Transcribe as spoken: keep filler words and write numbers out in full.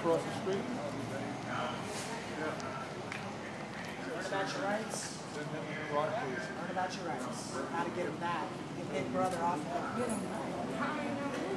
across the street. Learn about your rights. Learn about your rights. How to get them back. Get Big Brother off of them.